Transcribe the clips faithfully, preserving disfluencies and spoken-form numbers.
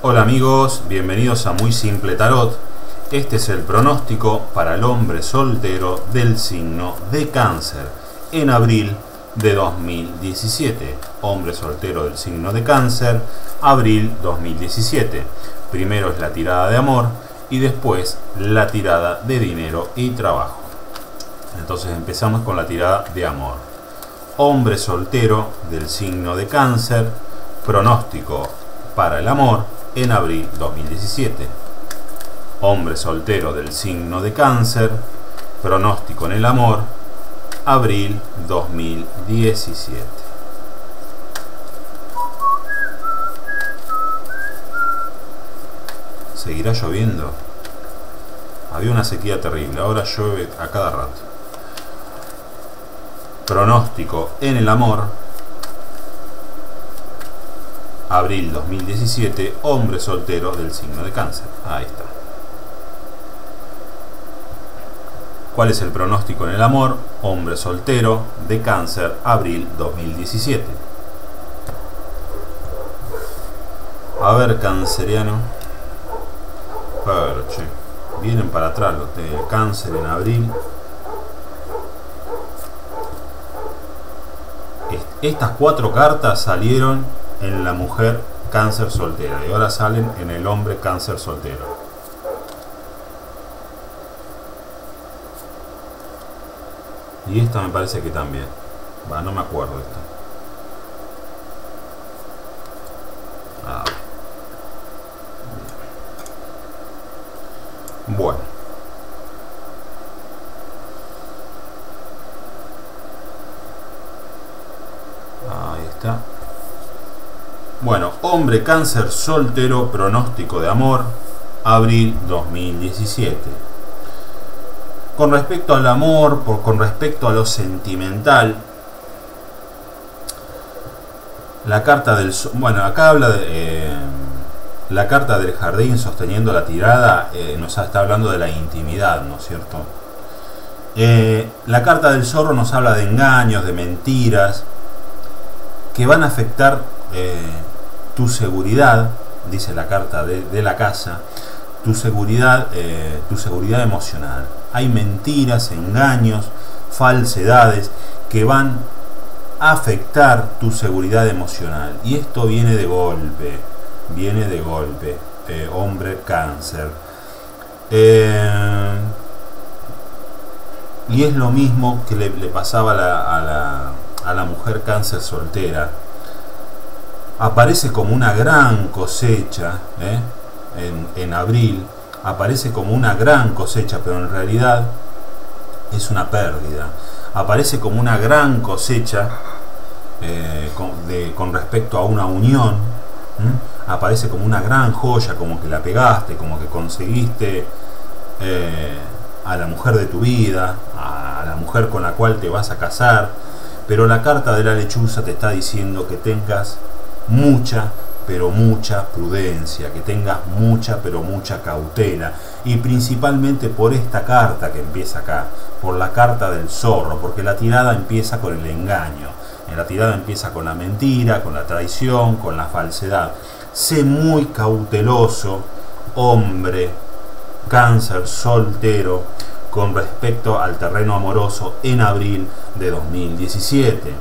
Hola amigos, bienvenidos a Muy Simple Tarot. Este es el pronóstico para el hombre soltero del signo de Cáncer en abril de dos mil diecisiete. Hombre soltero del signo de Cáncer, abril dos mil diecisiete. Primero es la tirada de amor y después la tirada de dinero y trabajo. Entonces empezamos con la tirada de amor. Hombre soltero del signo de Cáncer, pronóstico para el amor en abril dos mil diecisiete. Hombre soltero del signo de Cáncer, pronóstico en el amor, abril dos mil diecisiete. ¿Seguirá lloviendo? Había una sequía terrible, ahora llueve a cada rato. Pronóstico en el amor, abril dos mil diecisiete, hombre soltero del signo de Cáncer. Ahí está. ¿Cuál es el pronóstico en el amor? Hombre soltero de Cáncer, abril dos mil diecisiete. A ver, canceriano. Pero, che, vienen para atrás los de Cáncer en abril. Estas cuatro cartas salieron en la mujer Cáncer soltera y ahora salen en el hombre Cáncer soltero. Y esta me parece que también. Va, no me acuerdo de esta. Ah. Bueno. Ahí está. Bueno, hombre Cáncer soltero, pronóstico de amor, abril dos mil diecisiete. Con respecto al amor, por, con respecto a lo sentimental, la carta del... Bueno, acá habla de... Eh, la carta del jardín sosteniendo la tirada eh, nos está hablando de la intimidad, ¿no es cierto? Eh, la carta del zorro nos habla de engaños, de mentiras, que van a afectar eh, tu seguridad, dice la carta de, de la casa, tu seguridad, eh, tu seguridad emocional. Hay mentiras, engaños, falsedades que van a afectar tu seguridad emocional. Y esto viene de golpe, viene de golpe, eh, hombre Cáncer. Eh, y es lo mismo que le, le pasaba a la, a, la, a la mujer Cáncer soltera. Aparece como una gran cosecha, ¿eh? en, en abril. Aparece como una gran cosecha, pero en realidad es una pérdida. Aparece como una gran cosecha eh, con, de, con respecto a una unión. ¿Mm? Aparece como una gran joya, como que la pegaste, como que conseguiste eh, a la mujer de tu vida, a la mujer con la cual te vas a casar. Pero la carta de la lechuza te está diciendo que tengas mucha, pero mucha prudencia, que tengas mucha, pero mucha cautela, y principalmente por esta carta que empieza acá, por la carta del zorro, porque la tirada empieza con el engaño, la tirada empieza con la mentira, con la traición, con la falsedad. Sé muy cauteloso, hombre Cáncer soltero, con respecto al terreno amoroso en abril de dos mil diecisiete.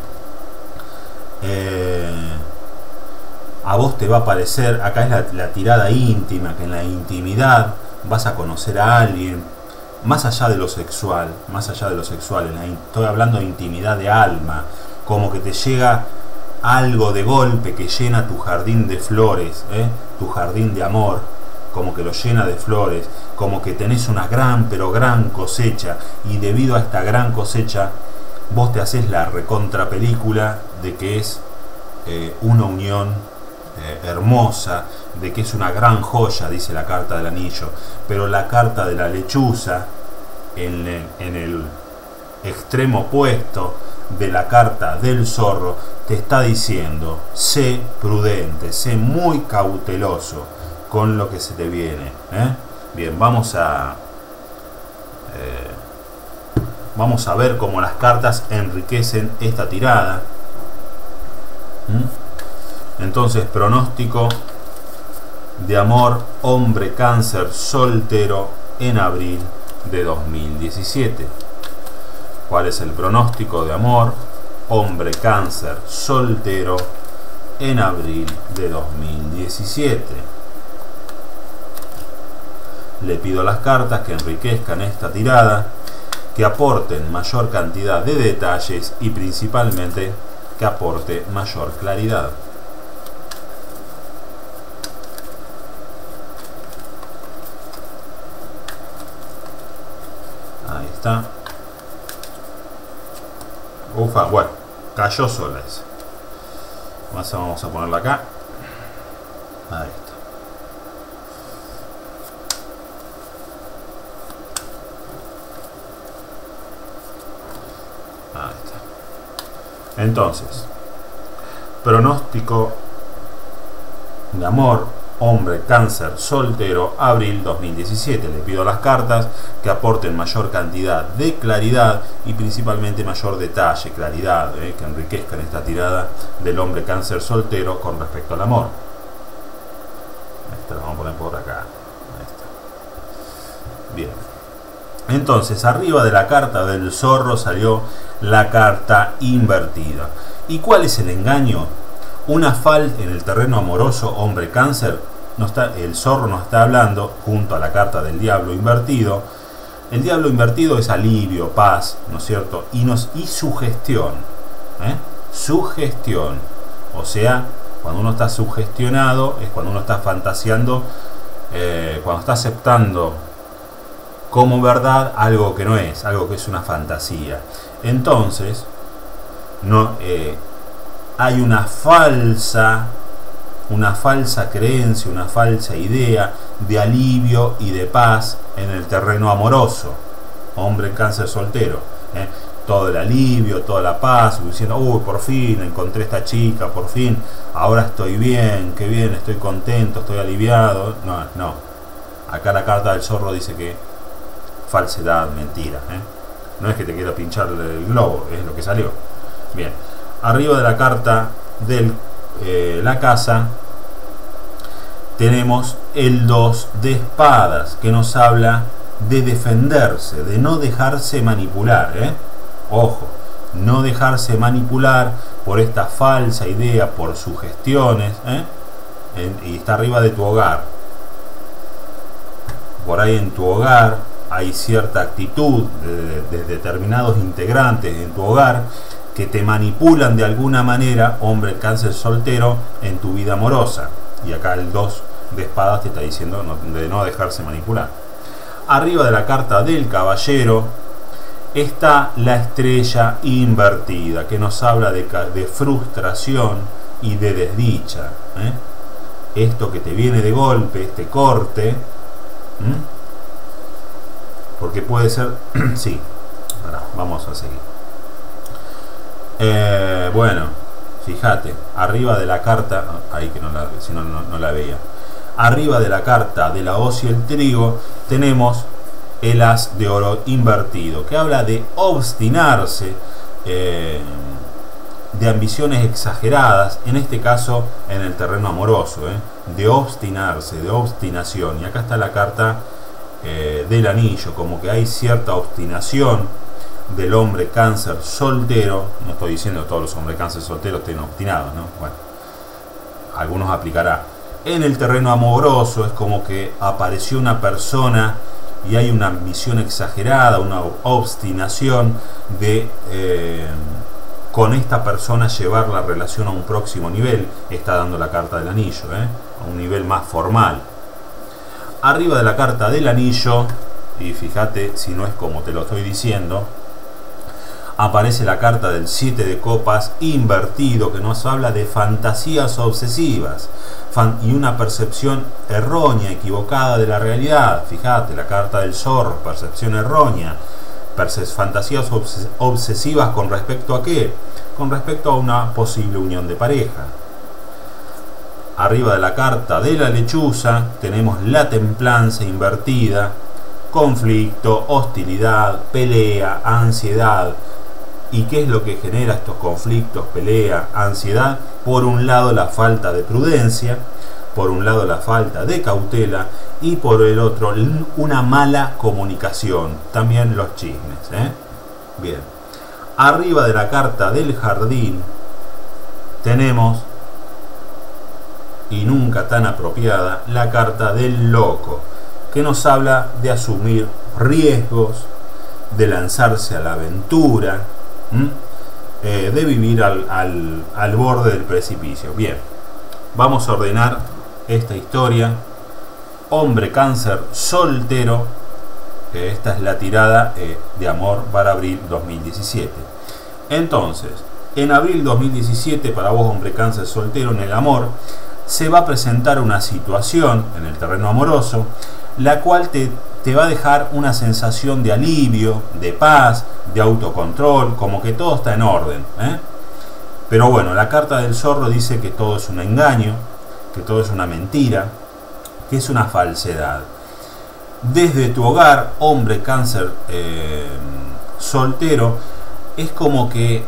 Eh... A vos te va a parecer, acá es la, la tirada íntima, que en la intimidad vas a conocer a alguien, más allá de lo sexual, más allá de lo sexual, en la, estoy hablando de intimidad de alma, como que te llega algo de golpe que llena tu jardín de flores, ¿eh? Tu jardín de amor, como que lo llena de flores, como que tenés una gran, pero gran cosecha, y debido a esta gran cosecha, vos te haces la recontra película de que es eh, una unión Eh, hermosa, de que es una gran joya, dice la carta del anillo. Pero la carta de la lechuza, en el, en el extremo opuesto de la carta del zorro, te está diciendo: sé prudente, sé muy cauteloso con lo que se te viene, ¿eh? Bien, vamos a eh, vamos a ver cómo las cartas enriquecen esta tirada. ¿Mm? Entonces, pronóstico de amor hombre cáncer soltero en abril de dos mil diecisiete. ¿Cuál es el pronóstico de amor hombre cáncer soltero en abril de dos mil diecisiete? Le pido a las cartas que enriquezcan esta tirada, que aporten mayor cantidad de detalles y principalmente que aporte mayor claridad. Ahí está. Ufa, bueno, cayó sola esa. Vamos a ponerla acá. Ahí está. Ahí está. Entonces, pronóstico de amor hombre cáncer soltero abril dos mil diecisiete. Le pido a las cartas que aporten mayor cantidad de claridad y principalmente mayor detalle, claridad, eh, que enriquezcan esta tirada del hombre cáncer soltero con respecto al amor. Esta la vamos a poner por acá. Ahí está. Bien. Entonces, arriba de la carta del zorro salió la carta invertida. ¿Y cuál es el engaño? Una falta en el terreno amoroso hombre cáncer. No está, el zorro nos está hablando junto a la carta del diablo invertido. El diablo invertido es alivio, paz, ¿no es cierto? Y, nos, y sugestión. ¿eh? Sugestión. O sea, cuando uno está sugestionado es cuando uno está fantaseando, eh, cuando está aceptando como verdad algo que no es, algo que es una fantasía. Entonces, no, eh, hay una falsa, una falsa creencia, una falsa idea de alivio y de paz en el terreno amoroso. Hombre cáncer soltero. ¿eh? Todo el alivio, toda la paz, diciendo, uy, por fin encontré esta chica, por fin, ahora estoy bien, qué bien, estoy contento, estoy aliviado. No, no. Acá la carta del zorro dice que falsedad, mentira. ¿eh? No es que te quiera pinchar el globo, es lo que salió. Bien. Arriba de la carta de eh, la casa tenemos el dos de espadas, que nos habla de defenderse, de no dejarse manipular. ¿eh? Ojo, no dejarse manipular por esta falsa idea, por sugestiones. ¿eh? En, y está arriba de tu hogar. Por ahí en tu hogar hay cierta actitud de, de, de determinados integrantes en tu hogar que te manipulan de alguna manera, hombre cáncer soltero, en tu vida amorosa. Y acá el dos de espadas te está diciendo no, de no dejarse manipular. Arriba de la carta del caballero está la estrella invertida, que nos habla de, de frustración y de desdicha. ¿eh? Esto que te viene de golpe, este corte, ¿eh? porque puede ser... sí, ahora vamos a seguir. Eh, bueno, fíjate, arriba de la carta, ahí que no la, si no, no, no la veía, arriba de la carta de la hoz y el trigo tenemos el as de oro invertido, que habla de obstinarse, eh, de ambiciones exageradas, en este caso en el terreno amoroso, eh, de obstinarse, de obstinación. Y acá está la carta eh, del anillo, como que hay cierta obstinación del hombre cáncer soltero. No estoy diciendo que todos los hombres cáncer solteros estén obstinados, ¿no? Bueno, algunos aplicará. En el terreno amoroso es como que apareció una persona y hay una ambición exagerada, una obstinación de eh, con esta persona llevar la relación a un próximo nivel. Está dando la carta del anillo, ¿eh? A un nivel más formal. Arriba de la carta del anillo, y fíjate si no es como te lo estoy diciendo, aparece la carta del siete de copas invertido, que nos habla de fantasías obsesivas fan y una percepción errónea, equivocada de la realidad. Fíjate, la carta del zorro, percepción errónea, fantasías obses obsesivas con respecto a qué, con respecto a una posible unión de pareja. Arriba de la carta de la lechuza tenemos la templanza invertida, conflicto, hostilidad, pelea, ansiedad. ¿Y qué es lo que genera estos conflictos, pelea, ansiedad? Por un lado, la falta de prudencia. por un lado la falta de cautela y por el otro una mala comunicación, también los chismes, ¿eh? Bien, arriba de la carta del jardín tenemos, y nunca tan apropiada, la carta del loco, que nos habla de asumir riesgos, de lanzarse a la aventura, eh, de vivir al, al, al borde del precipicio. Bien, vamos a ordenar esta historia. Hombre cáncer soltero, eh, esta es la tirada eh, de amor para abril dos mil diecisiete. Entonces, en abril dos mil diecisiete, para vos, hombre cáncer soltero, en el amor se va a presentar una situación en el terreno amoroso, la cual te, te va a dejar una sensación de alivio, de paz, de autocontrol, como que todo está en orden, ¿eh? Pero bueno, la carta del zorro dice que todo es un engaño, que todo es una mentira, que es una falsedad. Desde tu hogar, hombre cáncer eh, soltero, es como que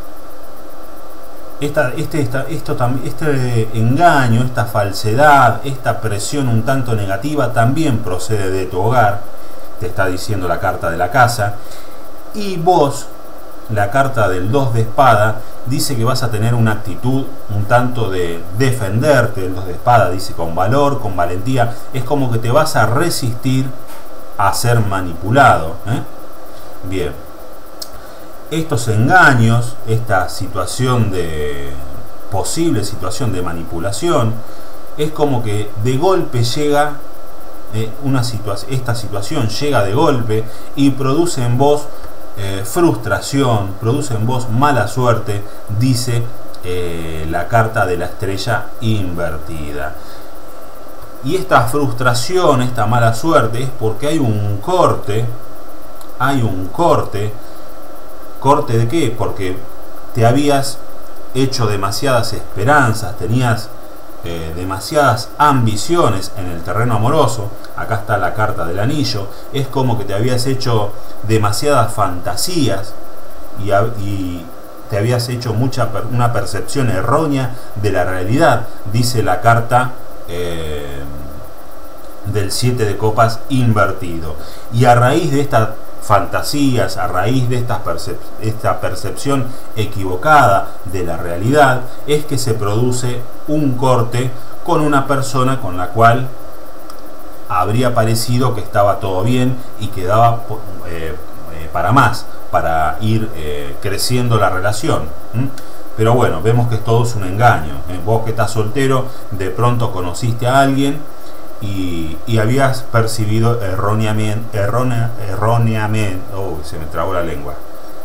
Esta, este, esta, esto, este engaño, esta falsedad, esta presión un tanto negativa también procede de tu hogar, te está diciendo la carta de la casa. Y vos, la carta del dos de espada, dice que vas a tener una actitud un tanto de defenderte. El dos de espada dice con valor, con valentía, es como que te vas a resistir a ser manipulado, ¿eh? Bien. Estos engaños, esta situación de posible situación de manipulación, es como que de golpe llega eh, una situación, esta situación llega de golpe y produce en vos eh, frustración, produce en vos mala suerte, dice eh, la carta de la estrella invertida. Y esta frustración, esta mala suerte, es porque hay un corte, hay un corte. ¿Corte de qué? Porque te habías hecho demasiadas esperanzas, tenías eh, demasiadas ambiciones en el terreno amoroso. Acá está la carta del anillo. Es como que te habías hecho demasiadas fantasías y, y te habías hecho mucha, una percepción errónea de la realidad, dice la carta eh, del siete de copas invertido. Y a raíz de esta fantasías, a raíz de esta, percep esta percepción equivocada de la realidad, es que se produce un corte con una persona con la cual habría parecido que estaba todo bien y que daba eh, eh, para más, para ir eh, creciendo la relación. ¿Mm? Pero bueno, vemos que todo es un engaño. ¿eh? Vos que estás soltero, de pronto conociste a alguien Y, y habías percibido erróneamente, errónea, erróneamente, oh, se me trabó la lengua,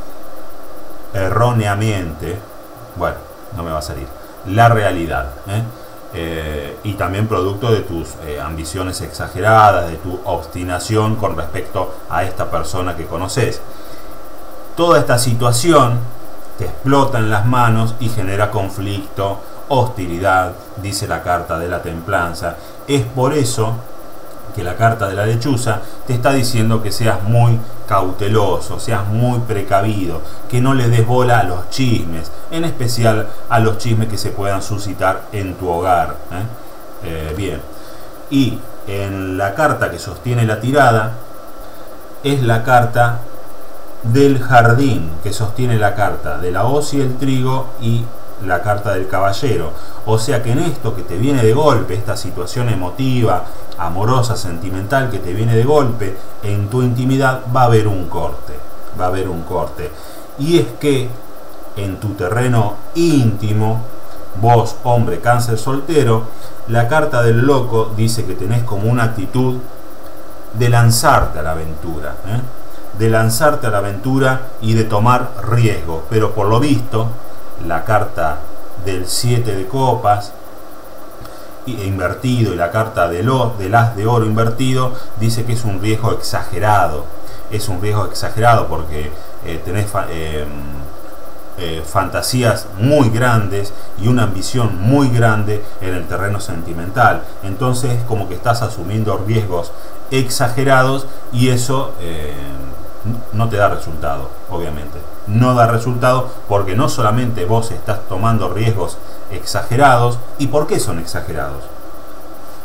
erróneamente, bueno, no me va a salir, la realidad, ¿eh? Eh, y también producto de tus eh, ambiciones exageradas, de tu obstinación con respecto a esta persona que conoces. Toda esta situación te explota en las manos y genera conflicto, hostilidad, dice la carta de la templanza. Es por eso que la carta de la lechuza te está diciendo que seas muy cauteloso, seas muy precavido, que no le des bola a los chismes, en especial a los chismes que se puedan suscitar en tu hogar. ¿eh? Eh, bien, y en la carta que sostiene la tirada es la carta del jardín, que sostiene la carta de la hoz y el trigo y la carta del caballero. O sea que en esto que te viene de golpe, esta situación emotiva, amorosa, sentimental que te viene de golpe en tu intimidad, va a haber un corte, va a haber un corte. Y es que en tu terreno íntimo, vos, hombre cáncer soltero, la carta del loco dice que tenés como una actitud de lanzarte a la aventura, ¿eh? de lanzarte a la aventura y de tomar riesgo, pero por lo visto la carta del siete de copas invertido y la carta del, del as de oro invertido dice que es un riesgo exagerado, es un riesgo exagerado porque eh, tenés eh, eh, fantasías muy grandes y una ambición muy grande en el terreno sentimental. Entonces es como que estás asumiendo riesgos exagerados y eso eh, no te da resultado, obviamente. No da resultado porque no solamente vos estás tomando riesgos exagerados. ¿Y por qué son exagerados?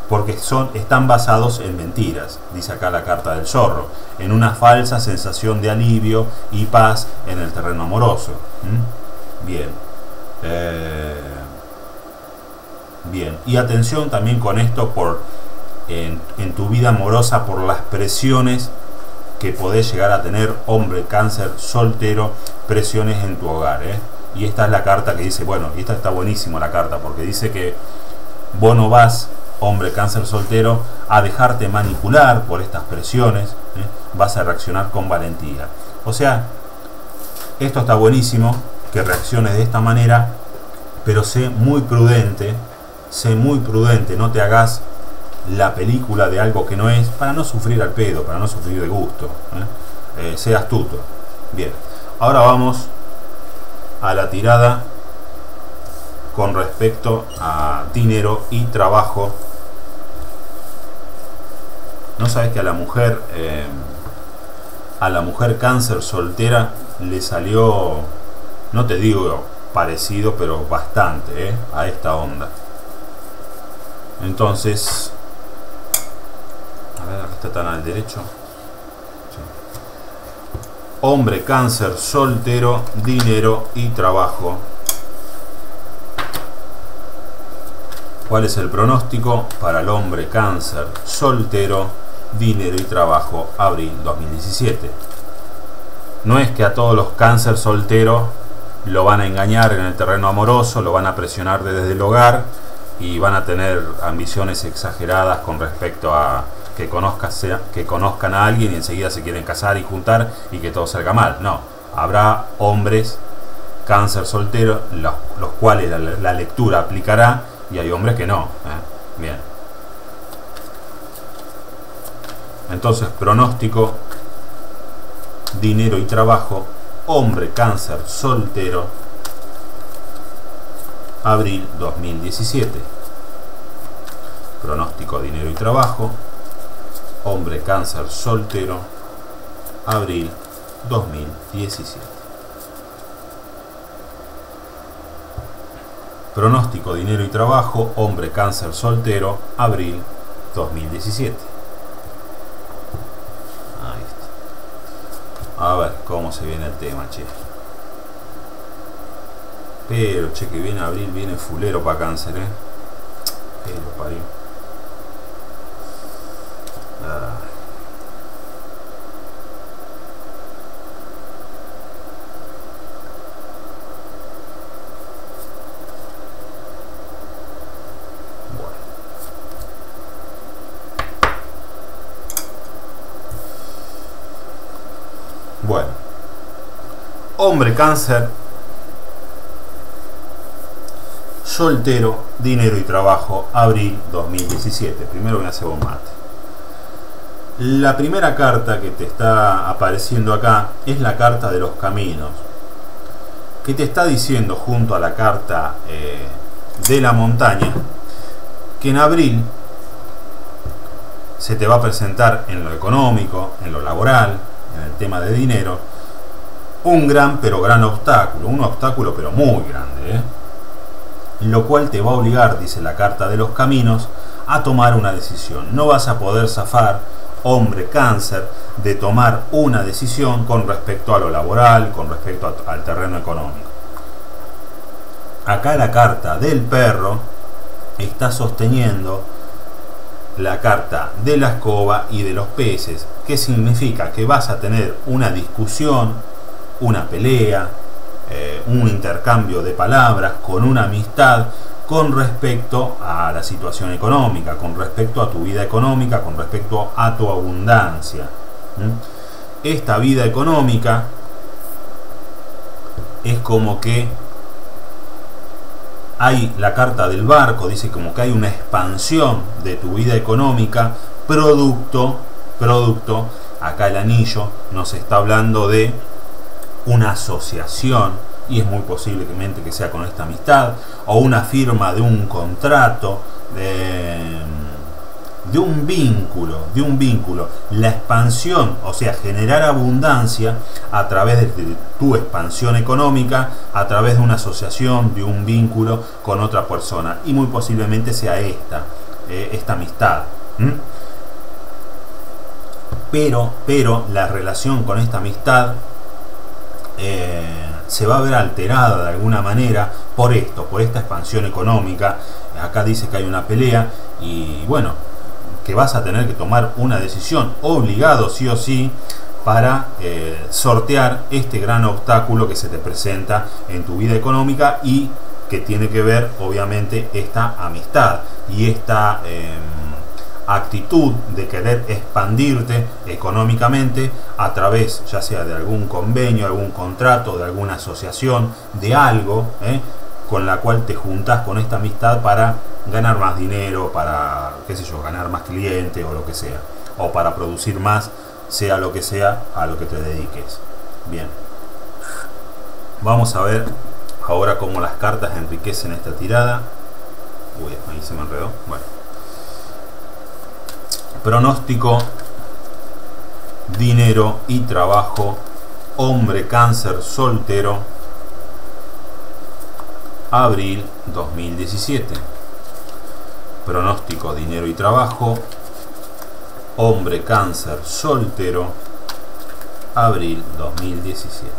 porque son, están basados en mentiras, dice acá la carta del zorro, en una falsa sensación de alivio y paz en el terreno amoroso. ¿Mm? Bien. Eh, bien. Y atención también con esto por en, en tu vida amorosa, por las presiones que podés llegar a tener, hombre cáncer soltero, presiones en tu hogar. ¿eh? Y esta es la carta que dice, bueno, y esta está buenísima la carta, porque dice que vos no vas, hombre cáncer soltero, a dejarte manipular por estas presiones, ¿eh? vas a reaccionar con valentía. O sea, esto está buenísimo, que reacciones de esta manera, pero sé muy prudente, sé muy prudente, no te hagas la película de algo que no es, para no sufrir al pedo, para no sufrir de gusto. ¿eh? Eh, sé astuto. Bien, ahora vamos a la tirada con respecto a dinero y trabajo. ¿No sabes que a la mujer, eh, a la mujer cáncer soltera le salió, no te digo parecido, pero bastante, ¿eh? a esta onda? Entonces, a ver, acá está tan al derecho. Sí. Hombre cáncer soltero, dinero y trabajo. ¿Cuál es el pronóstico para el hombre cáncer soltero, dinero y trabajo, abril dos mil diecisiete? No es que a todos los cáncer solteros lo van a engañar en el terreno amoroso, lo van a presionar desde el hogar y van a tener ambiciones exageradas con respecto a que, conozcas, que conozcan a alguien y enseguida se quieren casar y juntar y que todo salga mal. No, habrá hombres cáncer soltero los, los cuales la, la lectura aplicará, y hay hombres que no. ¿eh? Bien. Entonces, pronóstico, dinero y trabajo, hombre cáncer soltero, abril dos mil diecisiete. Pronóstico, dinero y trabajo, hombre cáncer soltero, abril dos mil diecisiete. Pronóstico, dinero y trabajo, hombre cáncer soltero, abril dos mil diecisiete. Ahí está. A ver cómo se viene el tema, che. Pero, che, que viene abril, viene fulero para cáncer, eh. Pero parió. Ah. Bueno, hombre cáncer soltero, dinero y trabajo, abril dos mil diecisiete. Primero me hace un mate. La primera carta que te está apareciendo acá es la carta de los caminos, que te está diciendo, junto a la carta eh, de la montaña, que en abril se te va a presentar en lo económico, en lo laboral, en el tema de dinero, un gran pero gran obstáculo, un obstáculo pero muy grande, ¿eh? Lo cual te va a obligar, dice la carta de los caminos, a tomar una decisión. No vas a poder zafar, hombre cáncer, de tomar una decisión con respecto a lo laboral, con respecto a, al terreno económico. Acá la carta del perro está sosteniendo la carta de la escoba y de los peces, que significa que vas a tener una discusión, una pelea, eh, un intercambio de palabras con una amistad con respecto a la situación económica, con respecto a tu vida económica, con respecto a tu abundancia. ¿Mm? Esta vida económica es como que hay la carta del barco, dice como que hay una expansión de tu vida económica, producto, producto, acá el anillo nos está hablando de una asociación, y es muy posiblemente que sea con esta amistad, o una firma de un contrato, de, de un vínculo, de un vínculo, la expansión, o sea, generar abundancia a través de tu expansión económica, a través de una asociación, de un vínculo con otra persona, y muy posiblemente sea esta eh, esta amistad. ¿Mm? Pero, pero la relación con esta amistad eh, se va a ver alterada de alguna manera por esto, por esta expansión económica. Acá dice que hay una pelea y bueno, que vas a tener que tomar una decisión obligado sí o sí para eh, sortear este gran obstáculo que se te presenta en tu vida económica y que tiene que ver obviamente esta amistad y esta eh, actitud de querer expandirte económicamente a través ya sea de algún convenio, algún contrato, de alguna asociación, de algo eh, con la cual te juntas con esta amistad para ganar más dinero, para, qué sé yo, ganar más clientes o lo que sea, o para producir más, sea lo que sea, a lo que te dediques. Bien, vamos a ver ahora cómo las cartas enriquecen esta tirada. Uy, ahí se me enredó. Bueno, pronóstico, dinero y trabajo, hombre cáncer soltero, abril dos mil diecisiete. Pronóstico, dinero y trabajo, hombre cáncer soltero, abril dos mil diecisiete.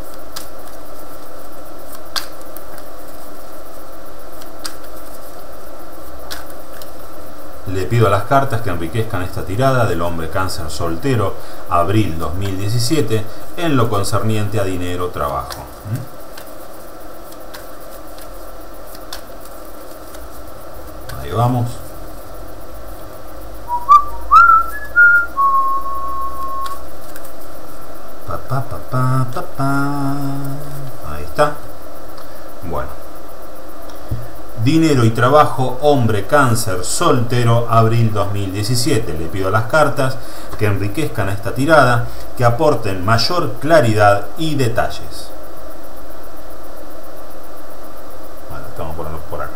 Le pido a las cartas que enriquezcan esta tirada del hombre cáncer soltero, abril dos mil diecisiete, en lo concerniente a dinero, trabajo. Ahí vamos. Pa, pa, pa, pa, pa, pa. Ahí está. Bueno. Dinero y trabajo, hombre cáncer soltero, abril dos mil diecisiete. Le pido a las cartas que enriquezcan esta tirada, que aporten mayor claridad y detalles. Bueno, vamos a ponerlo por acá.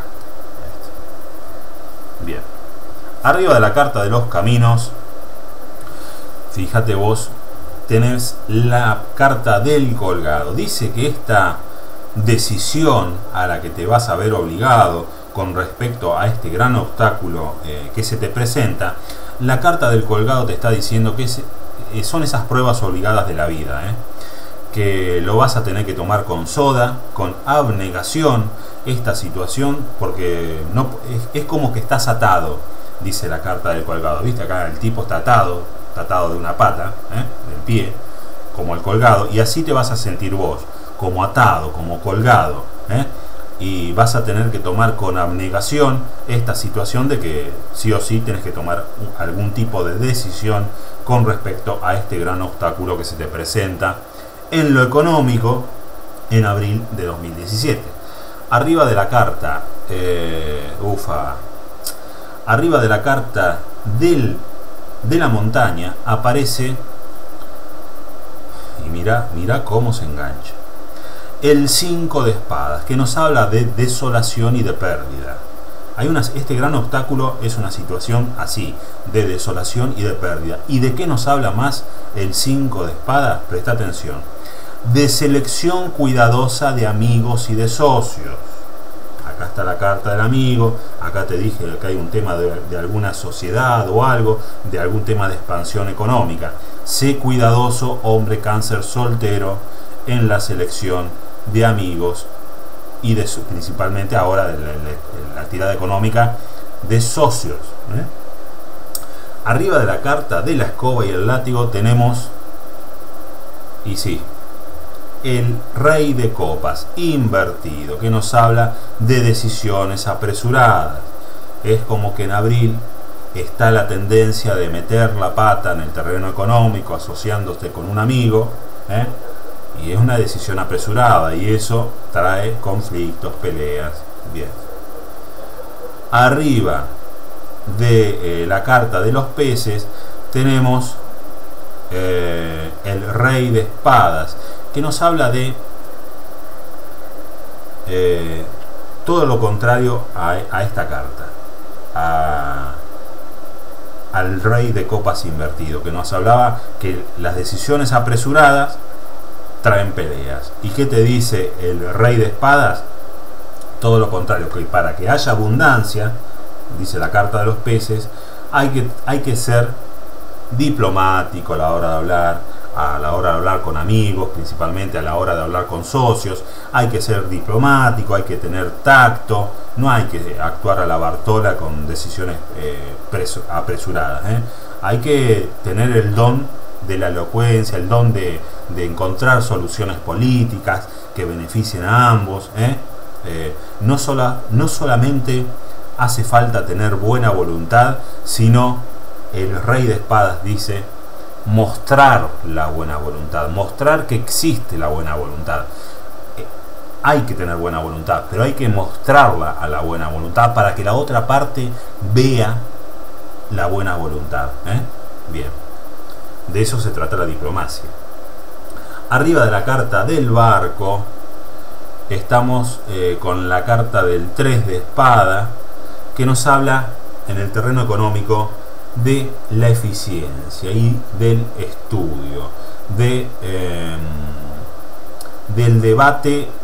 Bien. Arriba de la carta de los caminos, fíjate vos, tenés la carta del colgado. Dice que esta decisión a la que te vas a ver obligado con respecto a este gran obstáculo eh, que se te presenta, la carta del colgado te está diciendo que es, eh, son esas pruebas obligadas de la vida, eh, que lo vas a tener que tomar con soda, con abnegación, esta situación, porque no, es, es como que estás atado, dice la carta del colgado. Viste, acá el tipo está atado, está atado de una pata, eh, del pie, como el colgado, y así te vas a sentir vos, como atado, como colgado, ¿eh? Y vas a tener que tomar con abnegación esta situación de que sí o sí tienes que tomar algún tipo de decisión con respecto a este gran obstáculo que se te presenta en lo económico en abril de dos mil diecisiete. Arriba de la carta, eh, ufa, arriba de la carta del, de la montaña aparece, y mira, mira cómo se engancha, el cinco de espadas, que nos habla de desolación y de pérdida. Hay una, este gran obstáculo es una situación así, de desolación y de pérdida. ¿Y de qué nos habla más el cinco de espadas? Presta atención. De selección cuidadosa de amigos y de socios. Acá está la carta del amigo, acá te dije que hay un tema de, de alguna sociedad o algo, de algún tema de expansión económica. Sé cuidadoso, hombre cáncer soltero, en la selección de amigos y de su, principalmente ahora de la, de la tirada económica, de socios, ¿eh? Arriba de la carta de la escoba y el látigo tenemos, y sí, el rey de copas invertido, que nos habla de decisiones apresuradas. Es como que en abril está la tendencia de meter la pata en el terreno económico asociándose con un amigo, ¿eh? Y es una decisión apresurada y eso trae conflictos, peleas. Bien. Arriba de eh, la carta de los peces tenemos eh, el rey de espadas, que nos habla de eh, todo lo contrario a, a esta carta, a, al rey de copas invertido, que nos hablaba que las decisiones apresuradas traen peleas. ¿Y qué te dice el rey de espadas? Todo lo contrario, que para que haya abundancia dice la carta de los peces, hay que, hay que ser diplomático a la hora de hablar, a la hora de hablar con amigos, principalmente a la hora de hablar con socios. Hay que ser diplomático, hay que tener tacto, no hay que actuar a la Bartola con decisiones eh, apresuradas, ¿eh? Hay que tener el don de la elocuencia, el don de, de encontrar soluciones políticas que beneficien a ambos, ¿eh? Eh, no, sola, no solamente hace falta tener buena voluntad, sino el rey de espadas dice mostrar la buena voluntad, mostrar que existe la buena voluntad. Eh, hay que tener buena voluntad, pero hay que mostrarla a la buena voluntad para que la otra parte vea la buena voluntad, ¿eh? Bien, de eso se trata la diplomacia. Arriba de la carta del barco estamos eh, con la carta del tres de espada, que nos habla en el terreno económico de la eficiencia y del estudio, de, eh, del debate, eh,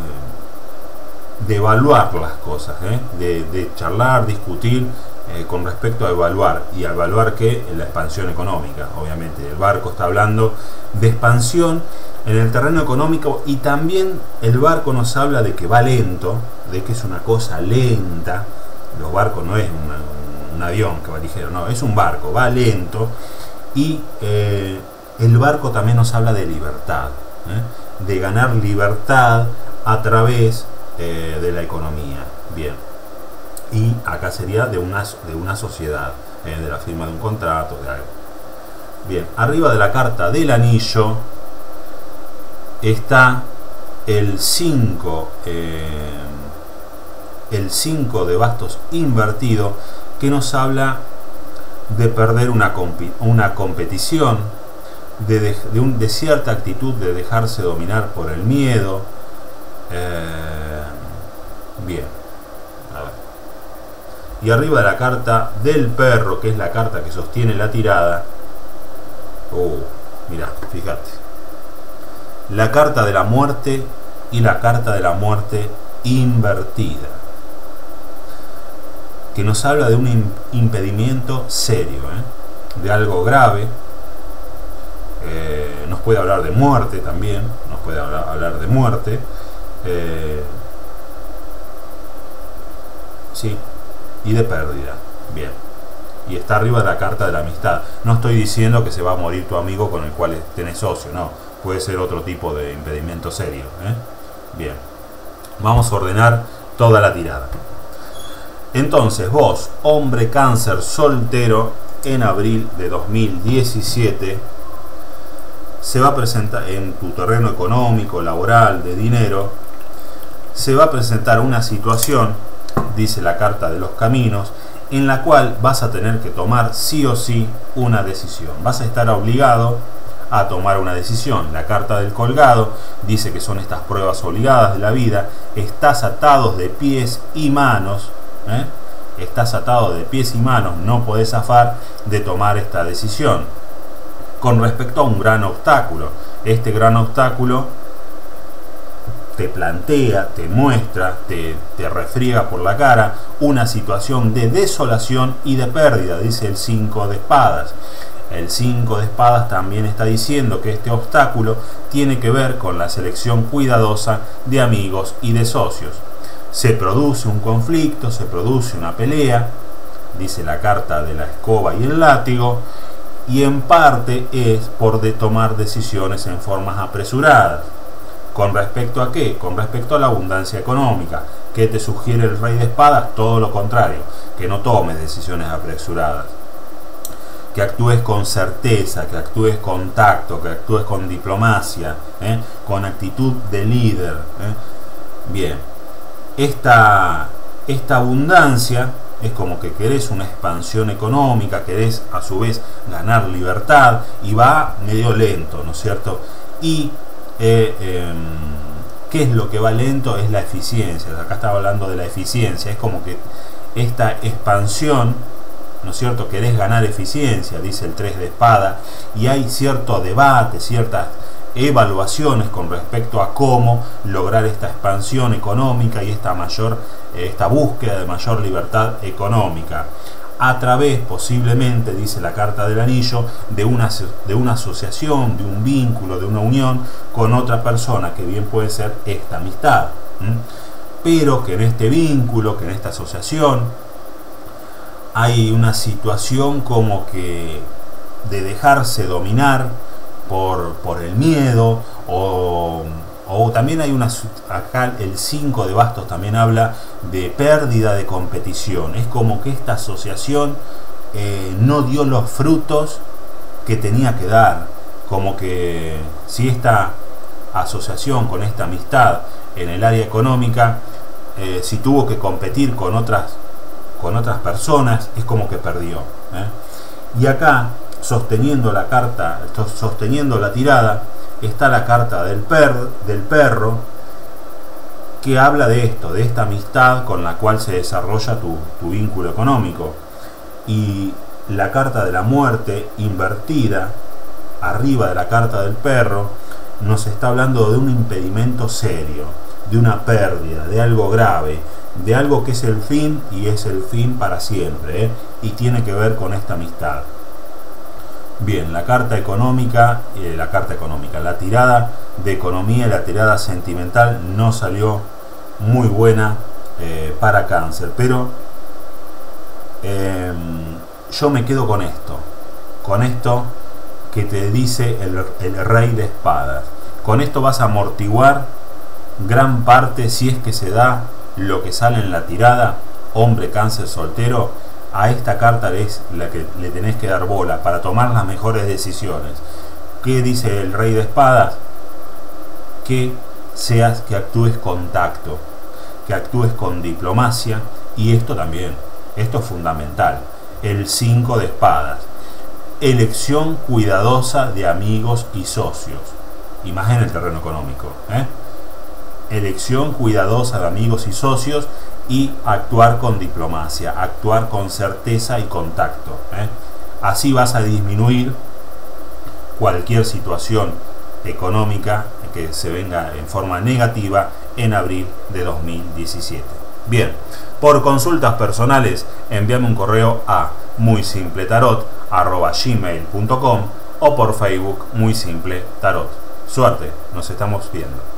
de evaluar las cosas, ¿eh? de, de charlar, discutir eh, con respecto a evaluar. ¿Y a evaluar qué? La expansión económica, obviamente. El barco está hablando de expansión en el terreno económico, y también el barco nos habla de que va lento, de que es una cosa lenta. Los barcos no es una, un avión que va ligero, no, es un barco, va lento. Y eh, el barco también nos habla de libertad, ¿eh? de ganar libertad a través eh, de la economía. Bien, y acá sería de una, de una sociedad, eh, de la firma de un contrato, de algo. Bien, arriba de la carta del anillo está el cinco, eh, el cinco de bastos invertido, que nos habla de perder una, una competición, de, de, de, un, de cierta actitud de dejarse dominar por el miedo. Eh, bien, a ver. Y arriba de la carta del perro, que es la carta que sostiene la tirada, oh, mirá, fíjate, la carta de la muerte y la carta de la muerte invertida, que nos habla de un impedimento serio, ¿eh? de algo grave. Eh, nos puede hablar de muerte también, nos puede hablar, hablar de muerte, eh, sí, y de pérdida. Bien, y está arriba de la carta de la amistad. No estoy diciendo que se va a morir tu amigo con el cual tenés socio, no, puede ser otro tipo de impedimento serio, ¿eh? Bien, vamos a ordenar toda la tirada. Entonces vos, hombre cáncer soltero, en abril de dos mil diecisiete, se va a presentar en tu terreno económico, laboral, de dinero, se va a presentar una situación, dice la carta de los caminos, en la cual vas a tener que tomar sí o sí una decisión. Vas a estar obligado a tomar una decisión. La carta del colgado dice que son estas pruebas obligadas de la vida. Estás atados de pies y manos, ¿eh? Estás atado de pies y manos, no podés zafar de tomar esta decisión. Con respecto a un gran obstáculo, este gran obstáculo te plantea, te muestra, te, te refriega por la cara una situación de desolación y de pérdida, dice el cinco de espadas. El cinco de espadas también está diciendo que este obstáculo tiene que ver con la selección cuidadosa de amigos y de socios. Se produce un conflicto, se produce una pelea, dice la carta de la escoba y el látigo, y en parte es por de tomar decisiones en formas apresuradas. ¿Con respecto a qué? Con respecto a la abundancia económica. ¿Qué te sugiere el rey de espadas? Todo lo contrario, que no tomes decisiones apresuradas, que actúes con certeza, que actúes con tacto, que actúes con diplomacia, ¿eh? con actitud de líder, ¿eh? Bien, esta, esta abundancia es como que querés una expansión económica, querés a su vez ganar libertad, y va medio lento, ¿no es cierto? Y eh, eh, ¿qué es lo que va lento? Es la eficiencia. Acá estaba hablando de la eficiencia. Es como que esta expansión, ¿no es cierto? Querés ganar eficiencia, dice el tres de espada, y hay cierto debate, ciertas evaluaciones con respecto a cómo lograr esta expansión económica y esta mayor, esta búsqueda de mayor libertad económica, a través, posiblemente, dice la carta del anillo, de una, de una asociación, de un vínculo, de una unión con otra persona, que bien puede ser esta amistad. ¿Mm? Pero que en este vínculo, que en esta asociación, hay una situación como que de dejarse dominar por, por el miedo, o, o también hay una, acá el cinco de bastos también habla de pérdida de competición. Es como que esta asociación eh, no dio los frutos que tenía que dar, como que si esta asociación con esta amistad en el área económica, eh, si tuvo que competir con otras, con otras personas, es como que perdió, ¿eh? Y acá, sosteniendo la carta, sosteniendo la tirada, está la carta del, per, del perro, que habla de esto, de esta amistad con la cual se desarrolla tu, tu vínculo económico. Y la carta de la muerte invertida, arriba de la carta del perro, nos está hablando de un impedimento serio, de una pérdida, de algo grave, de algo que es el fin y es el fin para siempre, ¿eh? Y tiene que ver con esta amistad. Bien, la carta económica, eh, la carta económica, la tirada de economía y la tirada sentimental no salió muy buena eh, para Cáncer, pero eh, yo me quedo con esto, con esto que te dice el, el rey de espadas. Con esto vas a amortiguar gran parte, si es que se da lo que sale en la tirada, hombre Cáncer soltero. A esta carta es la que le tenés que dar bola para tomar las mejores decisiones. ¿Qué dice el rey de espadas? Que seas, que actúes con tacto, que actúes con diplomacia, y esto también, esto es fundamental. El cinco de espadas, elección cuidadosa de amigos y socios, y más en el terreno económico, ¿eh? Elección cuidadosa de amigos y socios, y actuar con diplomacia, actuar con certeza y contacto, ¿eh? Así vas a disminuir cualquier situación económica que se venga en forma negativa en abril de dos mil diecisiete. Bien, por consultas personales envíame un correo a muy simple tarot arroba gmail punto com o por Facebook Muy Simple Tarot. Suerte, nos estamos viendo.